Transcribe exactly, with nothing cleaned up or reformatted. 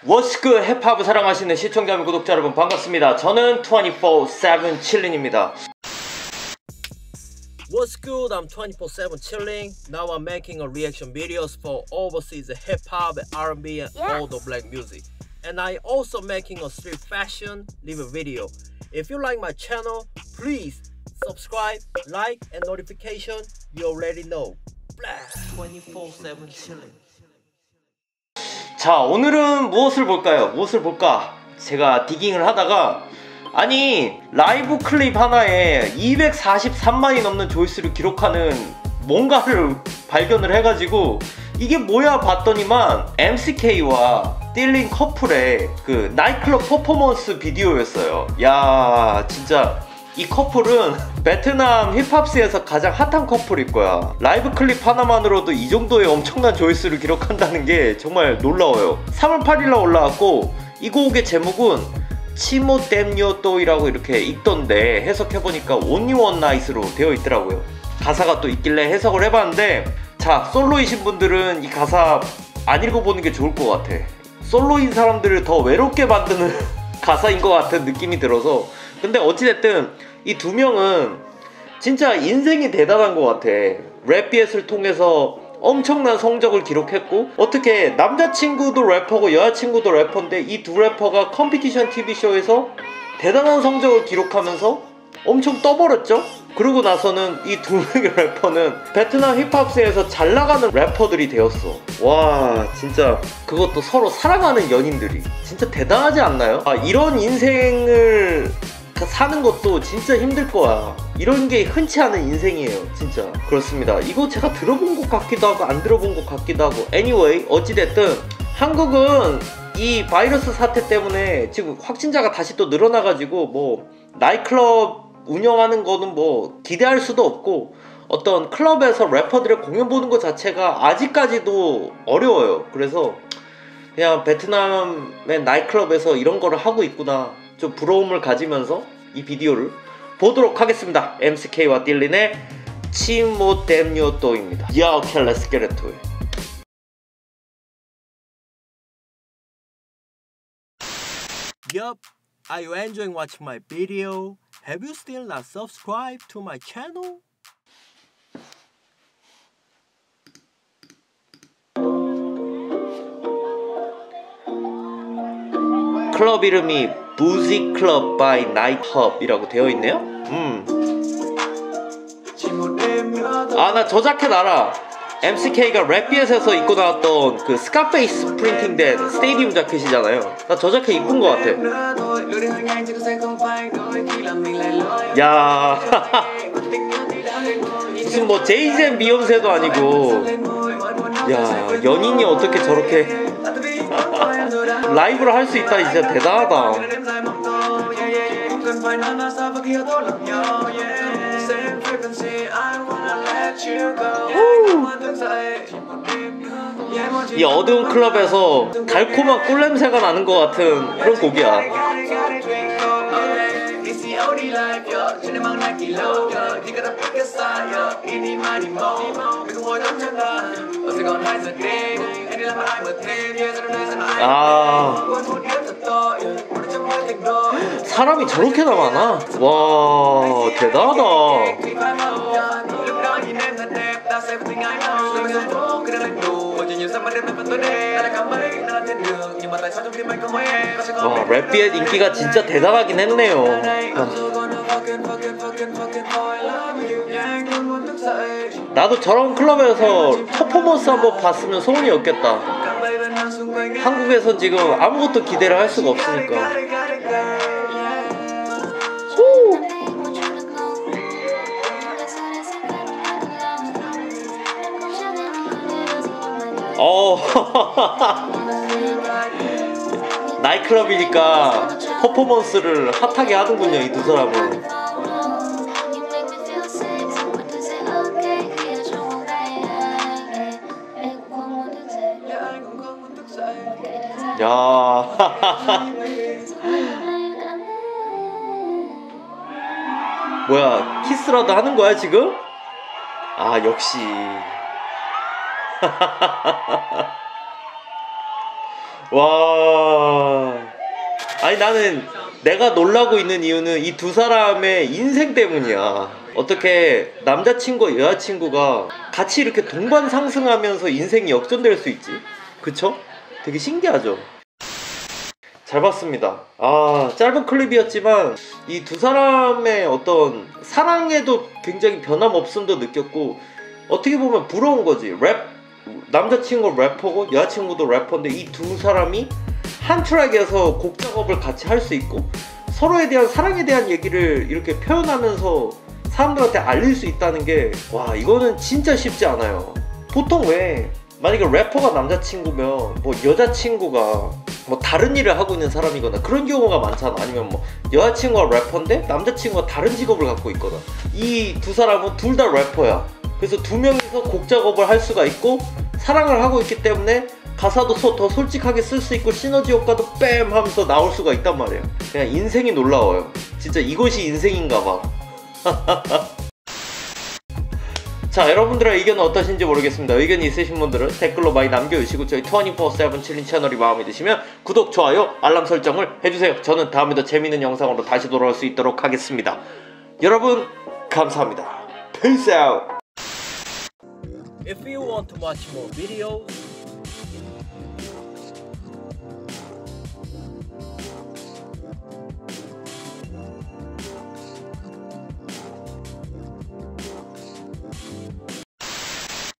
What's good 힙합을 사랑하시는 시청자 및 구독자 여러분 반갑습니다. 저는 twenty-four seven chilling입니다. What's good? I'm twenty-four seven chilling. Now I'm making a reaction videos for overseas hip hop, R and B and yes. all the black music. And I also making a street fashion live video. If you like my channel, please subscribe, like and notification. You already know. twenty-four seven chilling. 자, 오늘은 무엇을 볼까요? 무엇을 볼까? 제가 디깅을 하다가 아니 라이브 클립 하나에 이백사십삼만이 넘는 조회수를 기록하는 뭔가를 발견을 해가지고 이게 뭐야 봤더니만 엠씨케이와 딜린 커플의 그 나이트클럽 퍼포먼스 비디오였어요. 야, 진짜 이 커플은 베트남 힙합스에서 가장 핫한 커플일 거야. 라이브 클립 하나만으로도 이 정도의 엄청난 조회수를 기록한다는 게 정말 놀라워요. 삼월 팔일날 올라왔고 이 곡의 제목은 치모 댐요또이라고 이렇게 있던데 해석해보니까 Only One Night으로 되어 있더라고요. 가사가 또 있길래 해석을 해봤는데, 자, 솔로이신 분들은 이 가사 안 읽어보는 게 좋을 것 같아. 솔로인 사람들을 더 외롭게 만드는 가사인 것 같은 느낌이 들어서. 근데 어찌됐든 이 두 명은 진짜 인생이 대단한 것 같아. 랩비엣을 통해서 엄청난 성적을 기록했고, 어떻게 남자친구도 래퍼고 여자친구도 래퍼인데 이 두 래퍼가 컴피티션 티비쇼에서 대단한 성적을 기록하면서 엄청 떠버렸죠? 그러고 나서는 이 두 명의 래퍼는 베트남 힙합스에서 잘 나가는 래퍼들이 되었어. 와, 진짜 그것도 서로 사랑하는 연인들이 진짜 대단하지 않나요? 아, 이런 인생을 사는 것도 진짜 힘들 거야. 이런 게 흔치 않은 인생이에요, 진짜. 그렇습니다. 이거 제가 들어본 것 같기도 하고 안 들어본 것 같기도 하고. anyway, 어찌됐든 한국은 이 바이러스 사태 때문에 지금 확진자가 다시 또 늘어나가지고 뭐 나이트클럽 운영하는 거는 뭐 기대할 수도 없고, 어떤 클럽에서 래퍼들의 공연 보는 것 자체가 아직까지도 어려워요. 그래서 그냥 베트남의 나이트클럽에서 이런 거를 하고 있구나, 좀 부러움을 가지면서 이 비디오를 보도록 하겠습니다. 엠씨케이와 딜린의 치모 댐요또입니다. Yeah, okay, let's get into it. Yup, are you enjoying watching my video? Have you still not subscribed to my channel? 클럽 이름이 Boozy Club by Night Hub 이라고 되어 있네요. 음. 아, 나 저 자켓 알아. 엠씨케이가 랩비엣에서 입고 나왔던 그 스카페이스 프린팅된 스테디움 자켓이잖아요. 나 저 자켓 입은 것 같아. 야, 무슨 뭐 제이젠 비욘세도 아니고, 야, 연인이 어떻게 저렇게 라이브를 할 수 있다. 진짜 대단하다. 이 어두운 클럽에서 달콤한 꿀냄새가 나는 것 같은 그런 곡이야. 아, 사람이 저렇게나 많아? 와, 대단하다. 와, 랩비엣 인기가 진짜 대단하긴 했네요. 아. 나도 저런 클럽에서 퍼포먼스 한번 봤으면 소원이었겠다. 한국에선 지금 아무것도 기대를 할 수가 없으니까. 오! 어, 나이트클럽이니까 퍼포먼스를 핫하게 하는군요, 이 두 사람은. 야, 뭐야, 키스라도 하는 거야 지금? 아, 역시 와. 아니 나는 내가 놀라고 있는 이유는 이 두 사람의 인생 때문이야. 어떻게 남자친구와 여자친구가 같이 이렇게 동반 상승하면서 인생이 역전될 수 있지? 그쵸? 되게 신기하죠? 잘 봤습니다. 아, 짧은 클립이었지만 이 두 사람의 어떤 사랑에도 굉장히 변함없음도 느꼈고, 어떻게 보면 부러운 거지. 랩, 남자친구 래퍼고 여자친구도 래퍼인데 이 두 사람이 한 트랙에서 곡 작업을 같이 할 수 있고 서로에 대한 사랑에 대한 얘기를 이렇게 표현하면서 사람들한테 알릴 수 있다는 게, 와, 이거는 진짜 쉽지 않아요. 보통 왜 만약에 래퍼가 남자친구면 뭐 여자친구가 뭐 다른 일을 하고 있는 사람이거나 그런 경우가 많잖아. 아니면 뭐 여자친구가 래퍼인데 남자친구가 다른 직업을 갖고 있거나. 이 두 사람은 둘 다 래퍼야. 그래서 두 명이서 곡 작업을 할 수가 있고 사랑을 하고 있기 때문에 가사도 더 솔직하게 쓸 수 있고 시너지 효과도 뺨 하면서 나올 수가 있단 말이에요. 그냥 인생이 놀라워요. 진짜 이것이 인생인가 봐. 자, 여러분들의 의견은 어떠신지 모르겠습니다. 의견이 있으신 분들은 댓글로 많이 남겨주시고 저희 이십사 세븐 칠린 채널이 마음에 드시면 구독, 좋아요, 알람 설정을 해주세요. 저는 다음에 더 재밌는 영상으로 다시 돌아올 수 있도록 하겠습니다. 여러분 감사합니다. Peace out. If you want to watch more videos,